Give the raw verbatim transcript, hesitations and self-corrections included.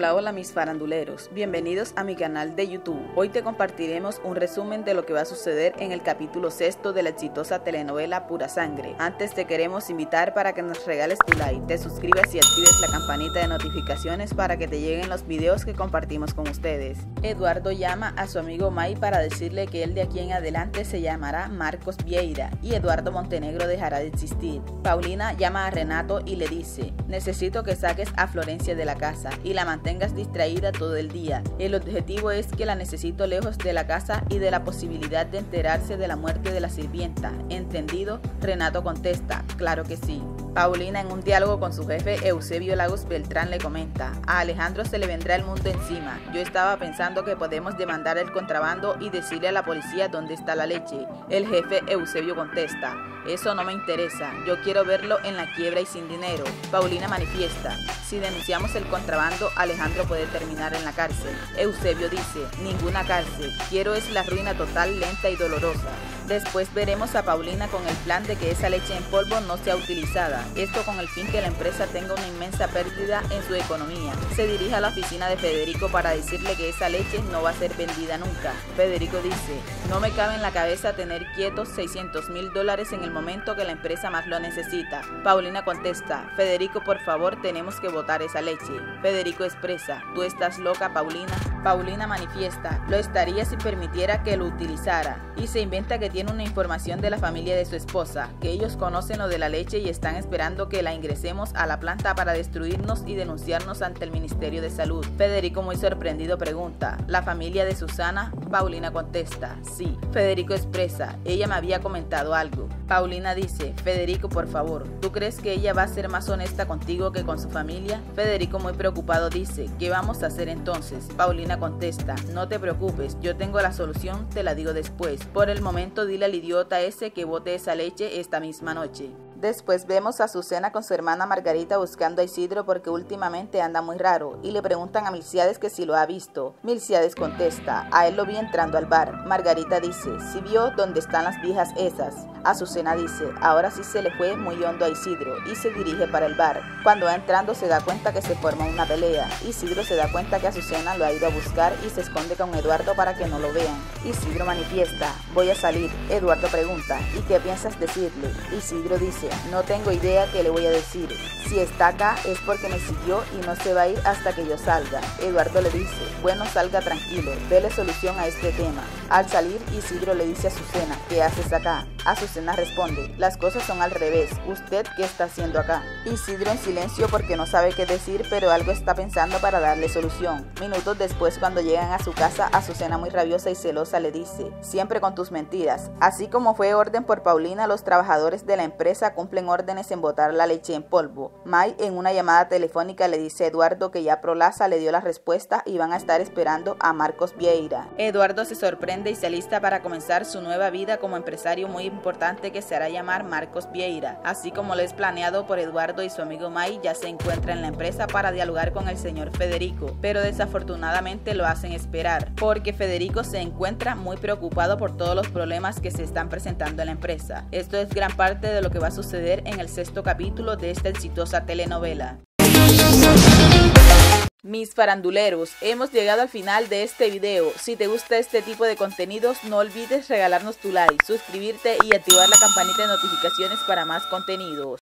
Hola, hola mis faranduleros, bienvenidos a mi canal de YouTube. Hoy te compartiremos un resumen de lo que va a suceder en el capítulo sexto de la exitosa telenovela Pura Sangre. Antes te queremos invitar para que nos regales tu like, te suscribas y actives la campanita de notificaciones para que te lleguen los videos que compartimos con ustedes. Eduardo llama a su amigo May para decirle que él de aquí en adelante se llamará Marcos Vieira y Eduardo Montenegro dejará de existir. Paulina llama a Renato y le dice: necesito que saques a Florencia de la casa y la mantengas distraída todo el día. El objetivo es que la necesito lejos de la casa y de la posibilidad de enterarse de la muerte de la sirvienta. ¿Entendido? Renato contesta: claro que sí. Paulina, en un diálogo con su jefe Eusebio Lagos Beltrán, le comenta: a Alejandro se le vendrá el mundo encima. Yo estaba pensando que podemos demandar el contrabando y decirle a la policía dónde está la leche. El jefe Eusebio contesta: eso no me interesa, yo quiero verlo en la quiebra y sin dinero. Paulina manifiesta: si denunciamos el contrabando, Alejandro puede terminar en la cárcel. Eusebio dice: ninguna cárcel, quiero es la ruina total, lenta y dolorosa. Después veremos a Paulina con el plan de que esa leche en polvo no sea utilizada, esto con el fin que la empresa tenga una inmensa pérdida en su economía. Se dirige a la oficina de Federico para decirle que esa leche no va a ser vendida nunca. Federico dice: no me cabe en la cabeza tener quietos seiscientos mil dólares en el momento que la empresa más lo necesita. Paulina contesta: Federico, por favor, tenemos que botar esa leche. Federico expresa: ¿tú estás loca, Paulina? Paulina manifiesta: lo estaría si permitiera que lo utilizara, y se inventa que tiene una información de la familia de su esposa, que ellos conocen lo de la leche y están esperando que la ingresemos a la planta para destruirnos y denunciarnos ante el Ministerio de Salud. Federico, muy sorprendido, pregunta: ¿la familia de Susana? Paulina contesta: sí. Federico expresa: ella me había comentado algo. Paulina dice: Federico, por favor, ¿tú crees que ella va a ser más honesta contigo que con su familia? Federico, muy preocupado, dice: ¿qué vamos a hacer entonces? Paulina contesta: no te preocupes, yo tengo la solución, te la digo después. Por el momento dile al idiota ese que bote esa leche esta misma noche. Después vemos a Azucena con su hermana Margarita buscando a Isidro porque últimamente anda muy raro y le preguntan a Milciades que si lo ha visto. Milciades contesta: a él lo vi entrando al bar. Margarita dice: si vio dónde están las viejas esas. Azucena dice: ahora sí se le fue muy hondo a Isidro y se dirige para el bar. Cuando va entrando se da cuenta que se forma una pelea. Isidro se da cuenta que Azucena lo ha ido a buscar y se esconde con Eduardo para que no lo vean. Isidro manifiesta: voy a salir. Eduardo pregunta: ¿y qué piensas decirle? Isidro dice: no tengo idea qué le voy a decir. Si está acá es porque me siguió y no se va a ir hasta que yo salga. Eduardo le dice: bueno, salga tranquilo, dele solución a este tema. Al salir, Isidro le dice a Azucena: ¿qué haces acá? Azucena responde: las cosas son al revés, ¿usted qué está haciendo acá? Isidro en silencio porque no sabe qué decir, pero algo está pensando para darle solución. Minutos después, cuando llegan a su casa, Azucena, muy rabiosa y celosa, le dice: siempre con tus mentiras. Así como fue orden por Paulina, los trabajadores de la empresa cumplen órdenes en botar la leche en polvo. May, en una llamada telefónica, le dice a Eduardo que ya Prolaza le dio la respuesta y van a estar esperando a Marcos Vieira. Eduardo se sorprende y se alista para comenzar su nueva vida como empresario muy importante que se hará llamar Marcos Vieira. Así como lo es planeado por Eduardo y su amigo May, ya se encuentra en la empresa para dialogar con el señor Federico, pero desafortunadamente lo hacen esperar, porque Federico se encuentra muy preocupado por todos los problemas que se están presentando en la empresa. Esto es gran parte de lo que va a suceder en el sexto capítulo de esta exitosa telenovela. Mis faranduleros, hemos llegado al final de este video. Si te gusta este tipo de contenidos, no olvides regalarnos tu like, suscribirte y activar la campanita de notificaciones para más contenidos.